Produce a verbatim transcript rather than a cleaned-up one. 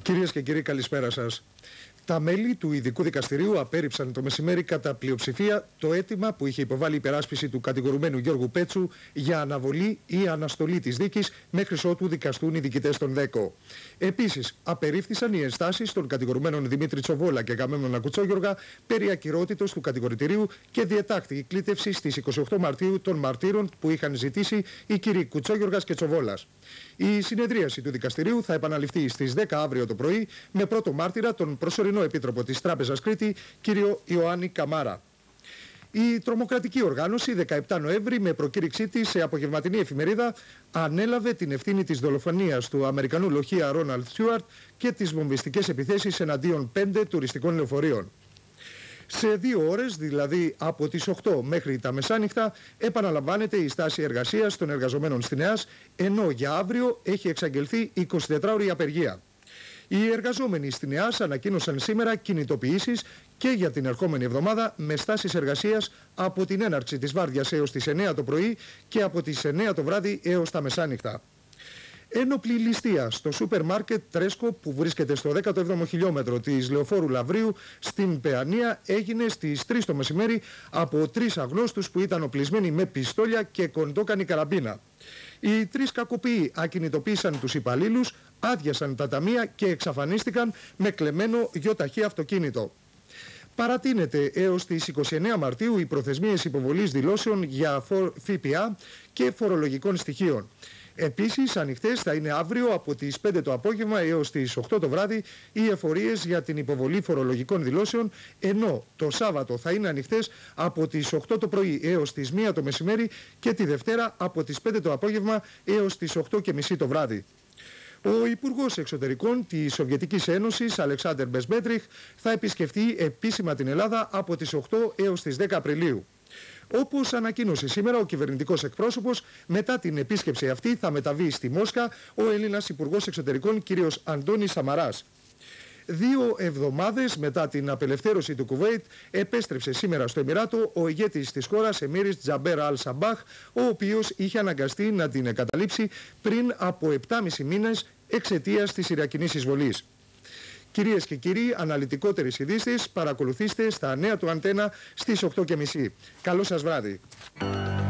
Κυρίες και κύριοι, καλησπέρα σας. Τα μέλη του Ειδικού Δικαστηρίου απέρριψαν το μεσημέρι κατά πλειοψηφία το αίτημα που είχε υποβάλει η υπεράσπιση του κατηγορουμένου Γιώργου Πέτσου για αναβολή ή αναστολή της δίκης μέχρι ότου δικαστούν οι διοικητές των ΔΕΚΟ. Επίσης, απερίφθησαν οι ενστάσεις των κατηγορουμένων Δημήτρη Τσοβόλα και Αγαμέμνονα Κουτσόγιοργα περί ακυρότητος του κατηγορητηρίου και διετάχθη η κλήτευση στις είκοσι οκτώ Μαρτίου των μαρτύρων που είχαν ζητήσει οι κύριοι Κουτσόγιοργας και Τσοβόλας. Η συνεδρίαση του δικαστηρίου θα επαναληφθεί στις δέκα αύριο το πρωί με πρώτο μάρτυρα τον προσωρινό επίτροπο της Τράπεζας Κρήτη, κύριο Ιωάννη Καμάρα. Η τρομοκρατική οργάνωση δεκαεπτά Νοέμβρη, με προκήρυξή της σε απογευματινή εφημερίδα, ανέλαβε την ευθύνη της δολοφονίας του Αμερικανού λοχεία Ρόναλντ Στιούαρτ και τις βομβιστικές επιθέσεις εναντίον πέντε τουριστικών λεωφορείων. Σε δύο ώρες, δηλαδή από τις οκτώ μέχρι τα μεσάνυχτα, επαναλαμβάνεται η στάση εργασίας των εργαζομένων στην ΕΑΣ, ενώ για αύριο έχει εξαγγελθεί εικοσιτετράωρη απεργία. Οι εργαζόμενοι στην ΕΑΣ ανακοίνωσαν σήμερα κινητοποιήσεις και για την ερχόμενη εβδομάδα με στάσεις εργασίας από την έναρξη της βάρδιας έως τις εννέα το πρωί και από τις εννέα το βράδυ έως τα μεσάνυχτα. Ένοπλη ληστεία στο σούπερ μάρκετ Τρέσκο που βρίσκεται στο δέκατο έβδομο χιλιόμετρο της Λεωφόρου Λαβρίου στην Παιανία έγινε στις τρεις το μεσημέρι από τρεις αγνώστους που ήταν οπλισμένοι με πιστόλια και κοντόκανη καραμπίνα. Οι τρεις κακοποιοί ακινητοποίησαν τους υπαλλήλους, άδειασαν τα ταμεία και εξαφανίστηκαν με κλεμμένο γιοταχή αυτοκίνητο. Παρατείνεται έως τις είκοσι εννέα Μαρτίου οι προθεσμίες υποβολής δηλώσεων για ΦΠΑ και φορολογικών στοιχείων. Επίσης, ανοιχτές θα είναι αύριο από τις πέντε το απόγευμα έως τις οκτώ το βράδυ οι εφορίες για την υποβολή φορολογικών δηλώσεων, ενώ το Σάββατο θα είναι ανοιχτές από τις οκτώ το πρωί έως τις μία το μεσημέρι και τη Δευτέρα από τις πέντε το απόγευμα έως τις οκτώ και μισή το βράδυ. Ο Υπουργός Εξωτερικών της Σοβιετικής Ένωσης, Αλεξάντερ Μπεσμέτριχ, θα επισκεφτεί επίσημα την Ελλάδα από τις οκτώ έως τις δέκα Απριλίου. Όπως ανακοίνωσε σήμερα ο κυβερνητικός εκπρόσωπος, μετά την επίσκεψη αυτή θα μεταβεί στη Μόσχα ο Έλληνας Υπουργός Εξωτερικών κ. Αντώνης Σαμαράς. Δύο εβδομάδες μετά την απελευθέρωση του Κουβέιτ επέστρεψε σήμερα στο Εμιράτο ο ηγέτης της χώρας Εμίρης Τζαμπέρ Αλ Σαμπάχ, ο οποίος είχε αναγκαστεί να την εγκαταλείψει πριν από επτάμισι μήνες εξαιτίας της Ιρακινής εισβολής. Κυρίες και κύριοι, αναλυτικότερες ειδήσεις παρακολουθήστε στα νέα του Αντένα στις οκτώ και μισή. Καλό σας βράδυ.